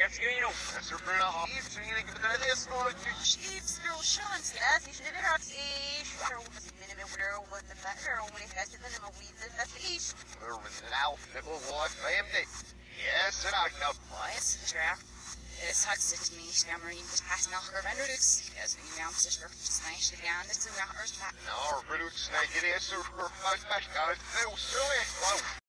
Fino, that's her friend. She's really good at this one. She's girl chance, yes, you should have heard it. She's minimum widow with the better, only has the minimum weed, that's the east. We're with an outfit of life family. Yes, and I know. Why is it true? It's hard to me, Marine was passing out her vendors. As we now sister just nice again, this is our first. No, our products, I get answer for my back. I feel silly.